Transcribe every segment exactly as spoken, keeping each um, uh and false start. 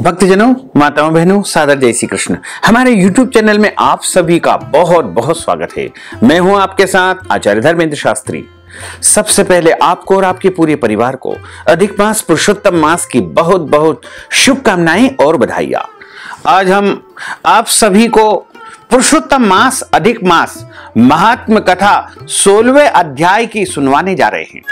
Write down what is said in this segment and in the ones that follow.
भक्तजनों, माताओं, बहनों, सादर जय श्री कृष्ण। हमारे YouTube चैनल में आप सभी का बहुत बहुत स्वागत है। मैं हूं आपके साथ आचार्य धर्मेंद्र शास्त्री। सबसे पहले आपको और आपके पूरे परिवार को अधिक मास पुरुषोत्तम मास की बहुत बहुत शुभकामनाएं और बधाइयां। आज हम आप सभी को पुरुषोत्तम मास अधिक मास महात्म कथा सोलहवें अध्याय की सुनवाने जा रहे हैं।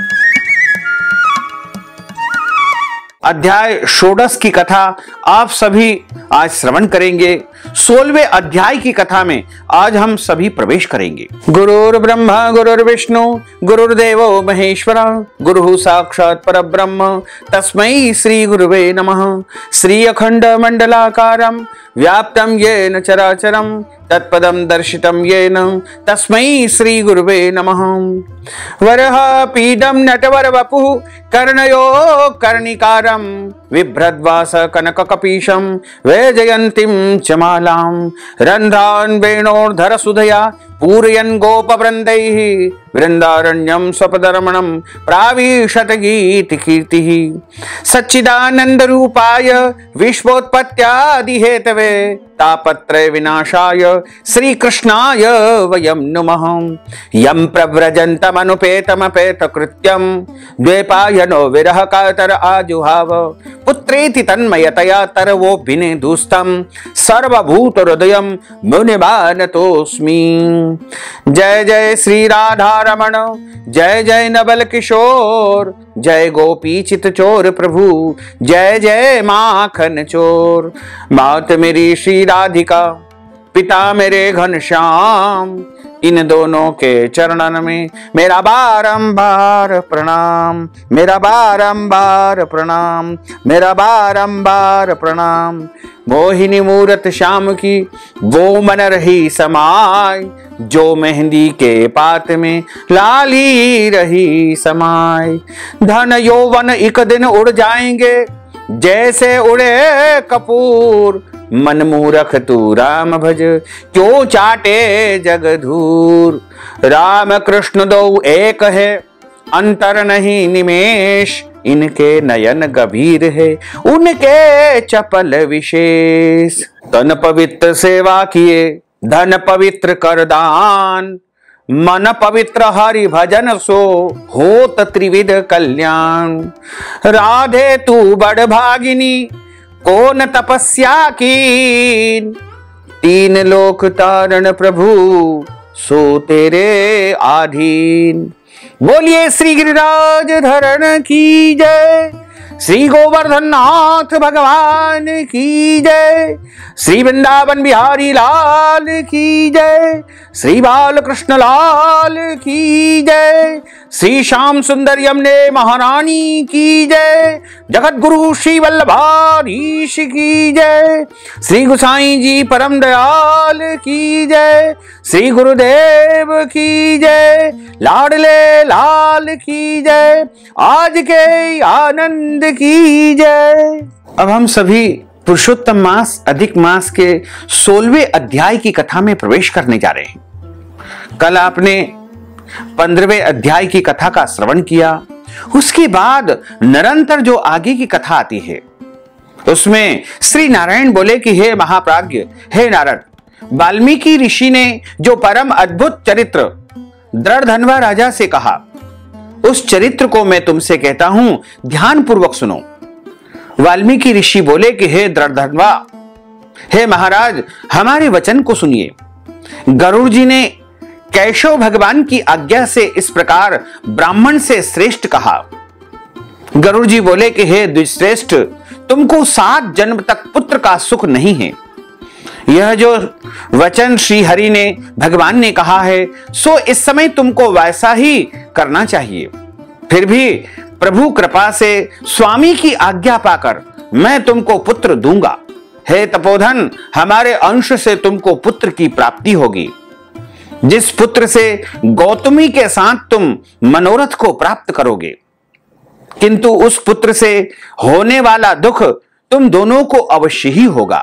अध्याय षोडश की कथा आप सभी आज श्रवण करेंगे। सोलहवें अध्याय की कथा में आज हम सभी प्रवेश करेंगे। गुरुर् ब्रह्मा गुरुर्विष्णु गुरुर्देवो महेश्वरा गुरुः साक्षात् परब्रह्म तस्मै श्री गुरुवे नमः। श्री अखंड मंडलाकारं व्याप्तं येन चराचरं तत्पदं दर्शितं येन तस्मै श्री गुरुवे नमः। वरः पीडं नटवर वपुः कर्णयो कर्णिकारं बिभ्रद्वास कनककपीशं वैजयन्तीं च मालां रन्ध्रान् वेणोर्धर सुधया पूरयन् गोपवृन्दैः वृन्दारण्यं स्वपदरमणं प्राविशत गीतिकीर्तिः। सच्चिदानन्दरूपाय विश्वोत्पत्त्यादिहेतवे तापत्रय विनाशाय श्रीकृष्णाय वयं नुमः। यं प्रव्रजन्तमनुपेतमपेतकृत्यं द्वैपायनो विरह कातर आजुहाव पुत्रेति तन्मयतया तरवोऽभिनेदुस्तं सर्वभूतहृदयं मुनिमानतोऽस्मि। जय जय श्री राधारमण जय जय नवल किशोर जय गोपी चित चोर प्रभु जय जय माखन चोर। मात मेरी श्री राधिका पिता मेरे घनश्याम इन दोनों के चरणन में मेरा बारंबार प्रणाम मेरा बारंबार प्रणाम मेरा बारंबार प्रणाम। मोहिनी मूरत श्याम की वो मन रही समाय जो मेहंदी के पात में लाली रही समाय। धन यौवन एक दिन उड़ जाएंगे जैसे उड़े कपूर मन मूरख तू राम भज क्यों चाटे जगधूर। राम कृष्ण दो एक है अंतर नहीं निमेश इनके नयन गंभीर है उनके चपल विशेष। तन पवित्र सेवा किए धन पवित्र कर दान मन पवित्र हरि भजन सो होत त्रिविध कल्याण। राधे तू बड़ भागिनी कौन तपस्या कीन तीन लोक तारण प्रभु सो तेरे आधीन। बोलिए श्री गिरिराज धरण की जय श्री गोवर्धन नाथ भगवान की जय श्री वृंदावन बिहारी लाल की जय श्री बाल कृष्ण लाल की जय श्री श्याम सुंदर यमुने महारानी की जय जगत गुरु श्री वल्लभाधीश की जय श्री गोसाई जी परम दयाल की जय श्री गुरुदेव की जय लाडले लाल की जय आज के आनंद की जय। अब हम सभी पुरुषोत्तम मास अधिक मास के सोलहवें अध्याय की कथा में प्रवेश करने जा रहे हैं। कल आपने पंद्रहवें अध्याय की कथा का श्रवण किया। उसके बाद निरंतर जो आगे की कथा आती है उसमें श्री नारायण बोले कि हे महाप्राज्ञ हे नारद, वाल्मीकि ऋषि ने जो परम अद्भुत चरित्र दृढ़धनवा राजा से कहा उस चरित्र को मैं तुमसे कहता हूं, ध्यान पूर्वक सुनो। वाल्मीकि ऋषि बोले कि हे दृढ़धनवा, हे महाराज, हमारे वचन को सुनिए। गरुड़ जी ने केशव भगवान की आज्ञा से इस प्रकार ब्राह्मण से श्रेष्ठ कहा। गरुड़ जी बोले कि हे द्विश्रेष्ठ, तुमको सात जन्म तक पुत्र का सुख नहीं है। यह जो वचन श्री हरि ने भगवान ने कहा है सो इस समय तुमको वैसा ही करना चाहिए। फिर भी प्रभु कृपा से स्वामी की आज्ञा पाकर मैं तुमको पुत्र दूंगा। हे तपोधन, हमारे अंश से तुमको पुत्र की प्राप्ति होगी। जिस पुत्र से गौतमी के साथ तुम मनोरथ को प्राप्त करोगे, किंतु उस पुत्र से होने वाला दुख तुम दोनों को अवश्य ही होगा।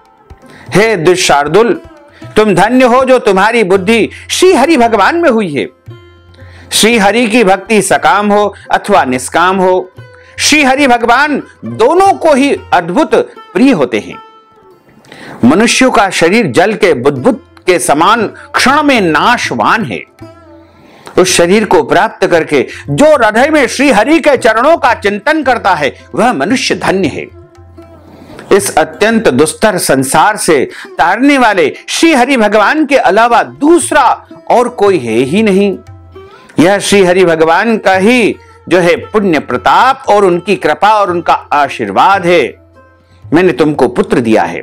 हे दुशार्दुल, तुम धन्य हो जो तुम्हारी बुद्धि श्री हरि भगवान में हुई है। श्री हरि की भक्ति सकाम हो अथवा निष्काम हो, श्री हरि भगवान दोनों को ही अद्भुत प्रिय होते हैं। मनुष्यों का शरीर जल के बुदबुद के समान क्षण में नाशवान है। उस शरीर को प्राप्त करके जो हृदय में श्री हरि के चरणों का चिंतन करता है वह मनुष्य धन्य है। इस अत्यंत दुस्तर संसार से तारने वाले श्री हरि भगवान के अलावा दूसरा और कोई है ही नहीं। यह श्री हरि भगवान का ही जो है पुण्य प्रताप और उनकी कृपा और उनका आशीर्वाद है। मैंने तुमको पुत्र दिया है।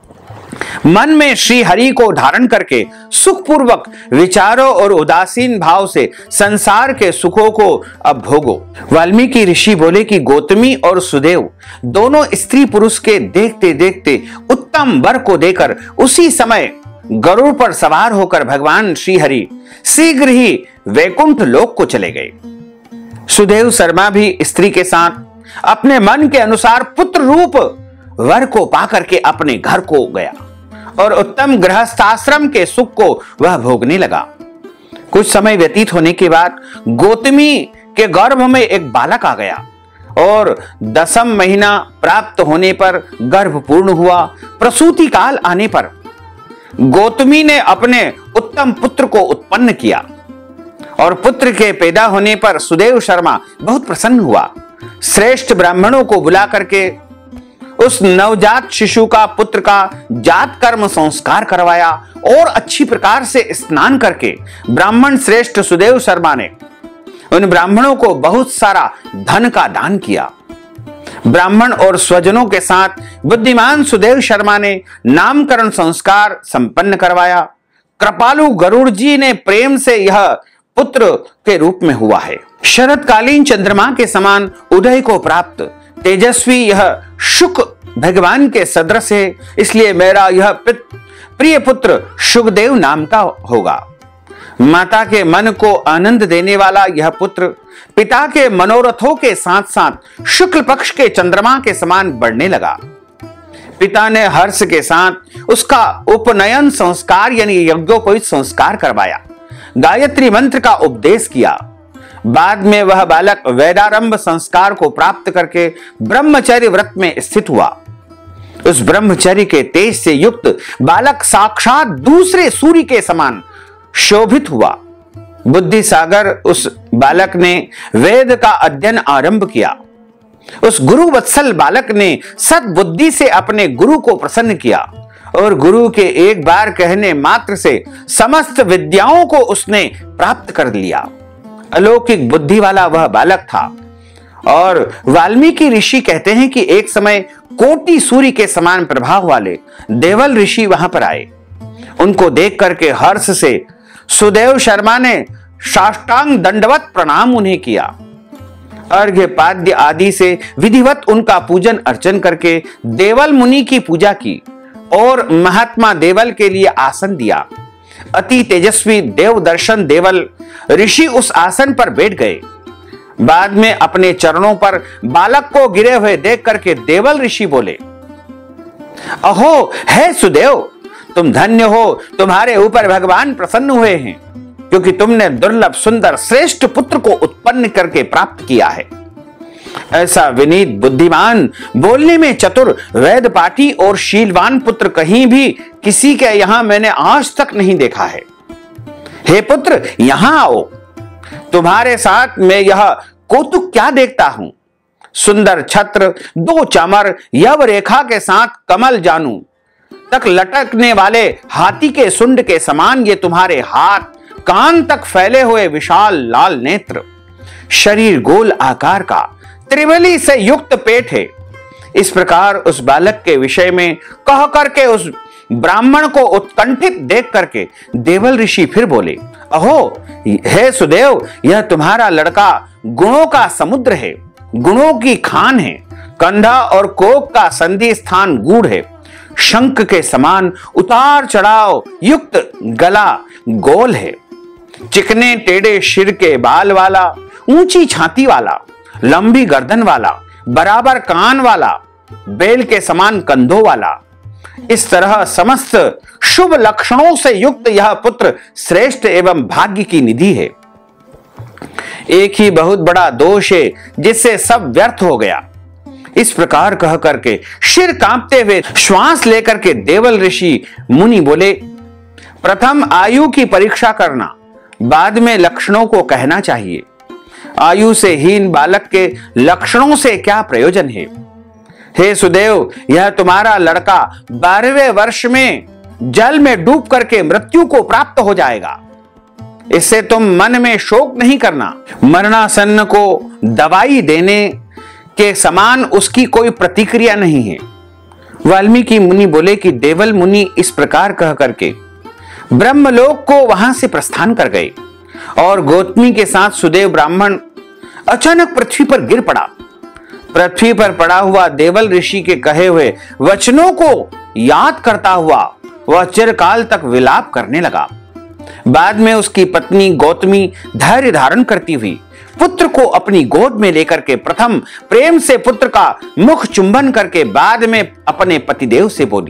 मन में श्री हरि को धारण करके सुखपूर्वक विचारों और उदासीन भाव से संसार के सुखों को अब भोगो। वाल्मीकि ऋषि बोले कि गौतमी और सुदेव दोनों स्त्री पुरुष के देखते देखते उत्तम वर को देकर उसी समय गरुड़ पर सवार होकर भगवान श्री हरि शीघ्र ही वैकुंठ लोक को चले गए। सुदेव शर्मा भी स्त्री के साथ अपने मन के अनुसार पुत्र रूप वर को पाकर के अपने घर को गया और उत्तम गृहस्थाश्रम के सुख को वह भोगने लगा। कुछ समय व्यतीत होने के बाद गौतमी के गर्भ में एक बालक आ गया और दसम महीना प्राप्त होने पर गर्भ पूर्ण हुआ। प्रसूति काल आने पर गौतमी ने अपने उत्तम पुत्र को उत्पन्न किया और पुत्र के पैदा होने पर सुदेव शर्मा बहुत प्रसन्न हुआ। श्रेष्ठ ब्राह्मणों को बुला करके उस नवजात शिशु का पुत्र का जात कर्म संस्कार करवाया और अच्छी प्रकार से स्नान करके ब्राह्मण श्रेष्ठ सुदेव शर्मा ने उन ब्राह्मणों को बहुत सारा धन का दान किया। ब्राह्मण और स्वजनों के साथ बुद्धिमान सुदेव शर्मा ने नामकरण संस्कार संपन्न करवाया। कृपालु गरुड़ जी ने प्रेम से यह पुत्र के रूप में हुआ है। शरतकालीन चंद्रमा के समान उदय को प्राप्त तेजस्वी यह शुक भगवान के सदृश है, इसलिए मेरा यह प्रिय पुत्र शुकदेव नाम का होगा। माता के मन को आनंद देने वाला यह पुत्र पिता के मनोरथों के साथ साथ शुक्ल पक्ष के चंद्रमा के समान बढ़ने लगा। पिता ने हर्ष के साथ उसका उपनयन संस्कार यानी यज्ञोपवीत संस्कार करवाया, गायत्री मंत्र का उपदेश किया। बाद में वह बालक वेदारंभ संस्कार को प्राप्त करके ब्रह्मचर्य व्रत में स्थित हुआ। उस ब्रह्मचर्य के तेज से युक्त बालक साक्षात दूसरे सूर्य के समान शोभित हुआ। बुद्धि सागर उस बालक ने वेद का अध्ययन आरंभ किया। उस गुरु वत्सल बालक ने सद्बुद्धि से अपने गुरु को प्रसन्न किया और गुरु के एक बार कहने मात्र से समस्त विद्याओं को उसने प्राप्त कर लिया। अलौकिक बुद्धि वाला वह बालक था और वाल्मीकि ऋषि कहते हैं कि एक समय कोटि सूर्य के समान प्रभाव वाले देवल ऋषि वहां पर आए। उनको देख करके हर्ष से सुदेव शर्मा ने साष्टांग दंडवत प्रणाम उन्हें किया। अर्घ्य पाद्य आदि से विधिवत उनका पूजन अर्चन करके देवल मुनि की पूजा की और महात्मा देवल के लिए आसन दिया। अति तेजस्वी देव दर्शन देवल ऋषि उस आसन पर बैठ गए। बाद में अपने चरणों पर बालक को गिरे हुए देख करके देवल ऋषि बोले, अहो हे सुदेव, तुम धन्य हो, तुम्हारे ऊपर भगवान प्रसन्न हुए हैं क्योंकि तुमने दुर्लभ सुंदर श्रेष्ठ पुत्र को उत्पन्न करके प्राप्त किया है। ऐसा विनीत बुद्धिमान बोलने में चतुर वेद पाठी और शीलवान पुत्र कहीं भी किसी के यहां मैंने आज तक नहीं देखा है। हे पुत्र, यहां आओ, तुम्हारे साथ मैं यह कौतुक क्या देखता हूं। सुंदर छत्र, दो चमर, यव रेखा के साथ कमल जानू तक लटकने वाले हाथी के सुंड के समान ये तुम्हारे हाथ, कान तक फैले हुए विशाल लाल नेत्र, शरीर गोल आकार का, त्रिवली से युक्त पेट है। इस प्रकार उस बालक के विषय में कह करके उस ब्राह्मण को उत्कंठित देख करके देवल ऋषि फिर बोले, अहो हे सुदेव, यह तुम्हारा लड़का गुणों का समुद्र है, गुणों की खान है, कंधा और कोक का संधि स्थान गूढ़ है, शंख के समान उतार चढ़ाव युक्त गला गोल है, चिकने टेढ़े सिर के बाल वाला, ऊंची छाती वाला, लंबी गर्दन वाला, बराबर कान वाला, बेल के समान कंधों वाला। इस तरह समस्त शुभ लक्षणों से युक्त यह पुत्र श्रेष्ठ एवं भाग्य की निधि है। एक ही बहुत बड़ा दोष है जिससे सब व्यर्थ हो गया। इस प्रकार कह करके सिर कांपते हुए श्वास लेकर के देवल ऋषि मुनि बोले, प्रथम आयु की परीक्षा करना, बाद में लक्षणों को कहना चाहिए। आयु से हीन बालक के लक्षणों से क्या प्रयोजन है? हे सुदेव, यह तुम्हारा लड़का बारहवें वर्ष में जल में डूब करके मृत्यु को प्राप्त हो जाएगा। इससे तुम मन में शोक नहीं करना। मरणासन्न को दवाई देने के समान उसकी कोई प्रतिक्रिया नहीं है। वाल्मीकि मुनि बोले कि देवल मुनि इस प्रकार कह करके ब्रह्मलोक को वहां से प्रस्थान कर गए और गौतमी के साथ सुदेव ब्राह्मण अचानक पृथ्वी पर गिर पड़ा। पृथ्वी पर पड़ा हुआ देवल ऋषि के कहे हुए वचनों को याद करता हुआ वह चिरकाल तक विलाप करने लगा। बाद में उसकी पत्नी गौतमी धैर्य धारण करती हुई पुत्र को अपनी गोद में लेकर के प्रथम प्रेम से पुत्र का मुख चुंबन करके बाद में अपने पतिदेव से बोली।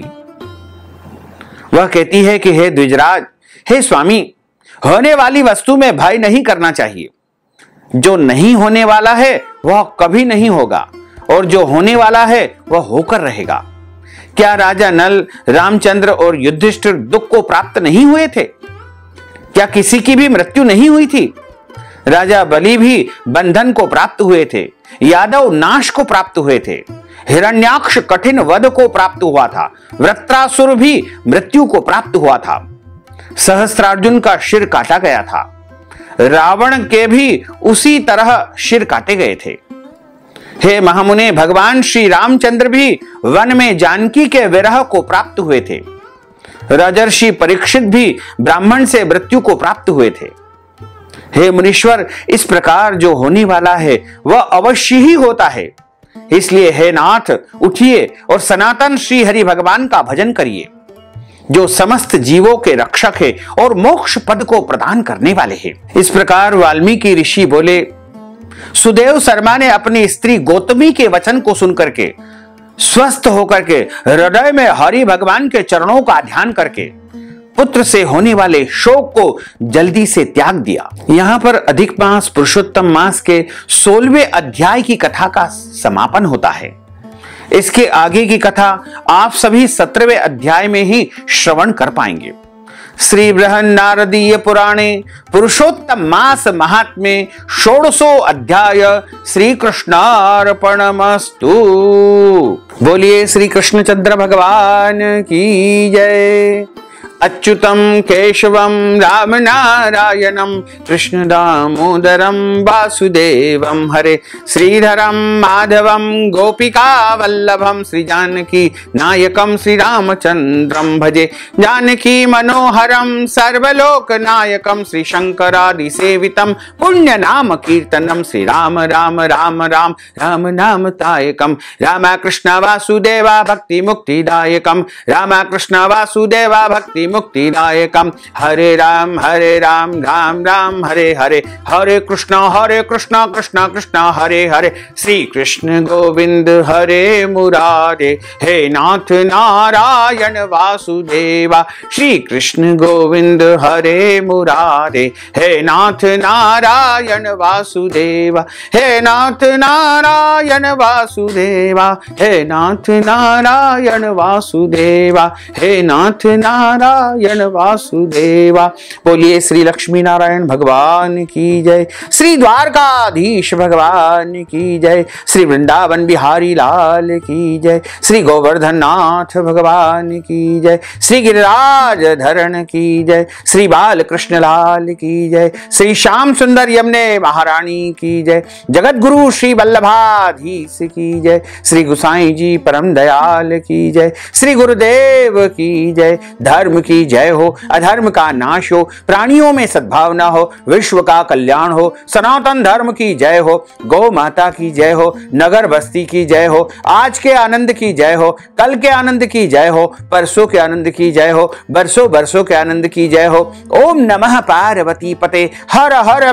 वह कहती है कि हे द्विजराज, हे स्वामी, होने वाली वस्तु में भय नहीं करना चाहिए। जो नहीं होने वाला है वह कभी नहीं होगा और जो होने वाला है वह होकर रहेगा। क्या राजा नल, रामचंद्र और युधिष्ठिर दुख को प्राप्त नहीं हुए थे? क्या किसी की भी मृत्यु नहीं हुई थी? राजा बलि भी बंधन को प्राप्त हुए थे, यादव नाश को प्राप्त हुए थे, हिरण्याक्ष कठिन वध को प्राप्त हुआ था, वृत्रासुर भी मृत्यु को प्राप्त हुआ था, सहस्त्रार्जुन का सिर काटा गया था, रावण के भी उसी तरह सिर काटे गए थे। हे महामुने, भगवान श्री रामचंद्र भी वन में जानकी के विरह को प्राप्त हुए थे। राजर्षि परीक्षित भी ब्राह्मण से मृत्यु को प्राप्त हुए थे। हे मुनीश्वर, इस प्रकार जो होने वाला है वह अवश्य ही होता है। इसलिए हे नाथ, उठिए और सनातन श्री हरि भगवान का भजन करिए, जो समस्त जीवों के रक्षक है और मोक्ष पद को प्रदान करने वाले हैं। इस प्रकार वाल्मीकि ऋषि बोले। सुदेव शर्मा ने अपनी स्त्री गौतमी के वचन को सुनकर के स्वस्थ होकर के हृदय में हरि भगवान के चरणों का ध्यान करके पुत्र से होने वाले शोक को जल्दी से त्याग दिया। यहाँ पर अधिक मास पुरुषोत्तम मास के सोलहवें अध्याय की कथा का समापन होता है। इसके आगे की कथा आप सभी सत्रहवें अध्याय में ही श्रवण कर पाएंगे। श्री बृहन्नारदीय पुराणे पुरुषोत्तम मास महात्म्ये षोडशो अध्याय श्री कृष्णार्पणमस्तु। बोलिए श्री कृष्णचंद्र भगवान की जय। अच्युतम केशवम राम नारायणम कृष्ण दामोदरम वासुदेवम हरे श्रीधरम माधवम गोपिका वल्लभम श्री जानकी नायकम श्री रामचंद्रम भजे। जानकी मनोहरम सर्वलोक नायकम श्री शंकरादि सेवितम पुण्य नाम कीर्तनम श्री राम राम राम राम राम नाम तायकम। राम कृष्ण वासुदेवा भक्ति मुक्तिदायकम। राम कृष्ण वासुदेवा भक्ति मुक्तिदायकम। हरे राम हरे राम राम राम हरे हरे। हरे कृष्ण हरे कृष्ण कृष्ण कृष्ण हरे हरे। श्री कृष्ण गोविंद हरे मुरारे। हे नाथ नारायण वासुदेवा। श्री कृष्ण गोविंद हरे मुरारे। हे नाथ नारायण वासुदेवा। हे नाथ नारायण वासुदेवा। हे नाथ नारायण वासुदेवा। हे नाथ नारायण नारायण वासुदेवा। बोलिए श्री लक्ष्मी नारायण भगवान की जय। श्री द्वारकाधीश भगवान की जय। श्री वृंदावन बिहारी लाल की जय। श्री गोवर्धन नाथ भगवान की जय। श्री गिरिराज धरण की जय। श्री बाल कृष्ण लाल की जय। श्री श्याम सुंदर यमुने महारानी की जय। जगत गुरु श्री वल्लभाधीश की जय। श्री गुसाई जी परम दयाल की जय। श्री गुरुदेव की जय। धर्म की जय हो, अधर्म का नाश हो, प्राणियों में सद्भावना हो, विश्व का कल्याण हो, सनातन धर्म की जय हो, गौ माता की जय हो, नगर बस्ती की जय हो, आज के आनंद की जय हो, कल के आनंद की जय हो, परसों के आनंद की जय हो, बरसों बरसों के आनंद की जय हो। ओम नमः पार्वती पते। हर हर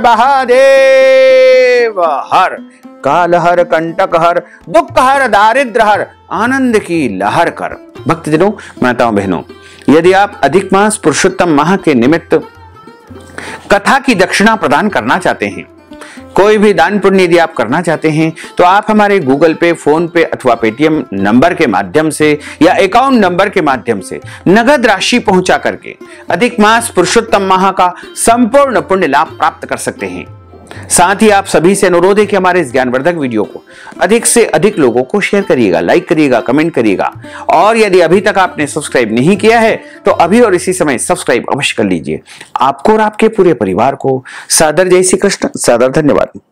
महादेव हर। काल हर, कंटक हर, दुख हर, दारिद्र हर, आनंद की लहर कर। भक्तजनों, माताओं बहनों, यदि आप अधिक मास पुरुषोत्तम माह के निमित्त कथा की दक्षिणा प्रदान करना चाहते हैं कोई भी दान पुण्य यदि आप करना चाहते हैं तो आप हमारे गूगल पे, फोन पे अथवा पेटीएम नंबर के माध्यम से या अकाउंट नंबर के माध्यम से नगद राशि पहुंचा करके अधिक मास पुरुषोत्तम माह का संपूर्ण पुण्य लाभ प्राप्त कर सकते हैं। साथ ही आप सभी से अनुरोध है कि हमारे इस ज्ञानवर्धक वीडियो को अधिक से अधिक लोगों को शेयर करिएगा, लाइक करिएगा, कमेंट करिएगा और यदि अभी तक आपने सब्सक्राइब नहीं किया है तो अभी और इसी समय सब्सक्राइब अवश्य कर लीजिए। आपको और आपके पूरे परिवार को सादर जय श्री कृष्ण, सादर धन्यवाद।